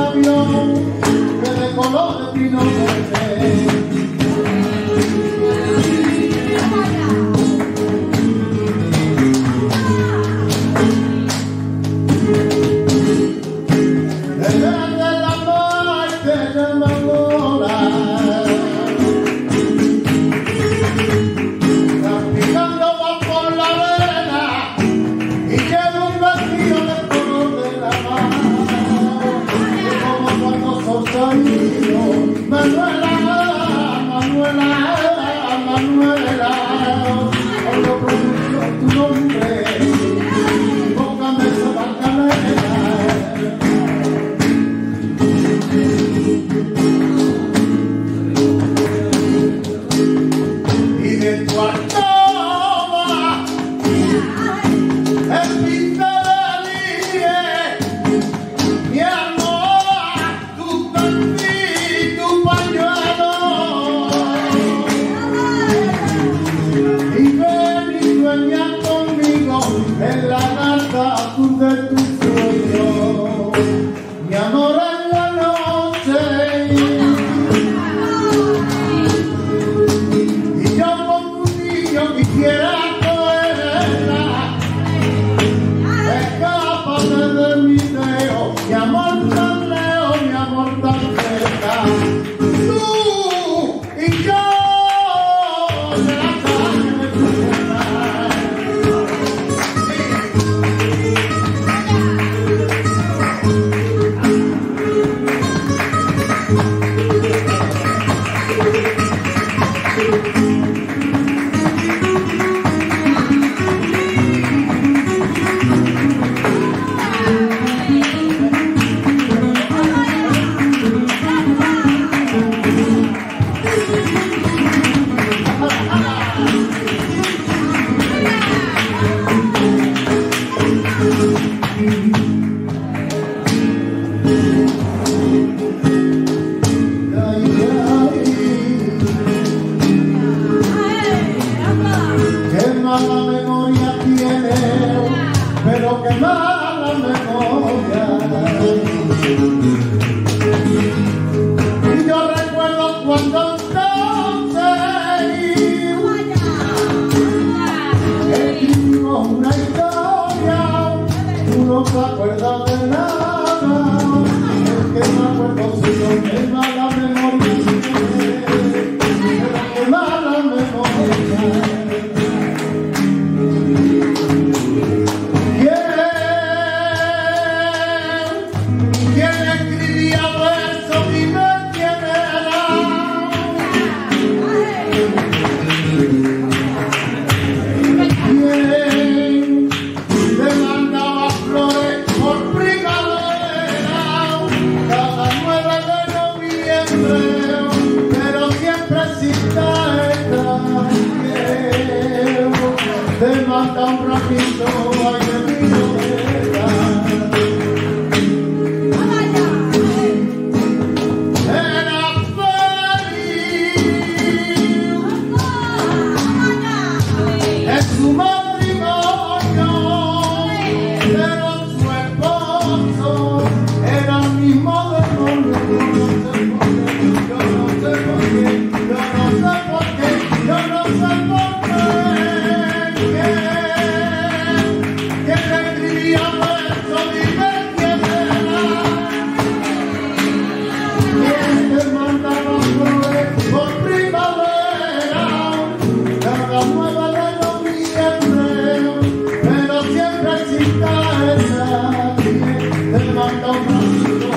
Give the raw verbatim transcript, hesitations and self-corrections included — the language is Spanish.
avión que de color de pino verde. Manuela, Manuela, Manuela, cuando pronuncio tu nombre, póngame esa bacanera. Y de tu alcoba, el pinta de ligue, mi amor, tu tanquito. Y ven y sueña conmigo en la nata azul de tu sueño, mi amor en la noche. Y yo con tu niño quisiera cogerla, escápate de mi dedo, mi amor tan lejos, mi amor tan cerca. Tú y yo. Mala memoria tiene, pero que mala memoria. Y yo recuerdo cuando entonces escribimos una historia, tú no te acuerdas de nada, es que me acuerdo si no que mala memoria tiene, pero que mala memoria. Pero siempre exista esta tiempo, te manda un ratito, ay de mi novela. Era feliz en su matrimonio, pero su esposo era el mismo demonio. Pero siempre exista esa que te manda un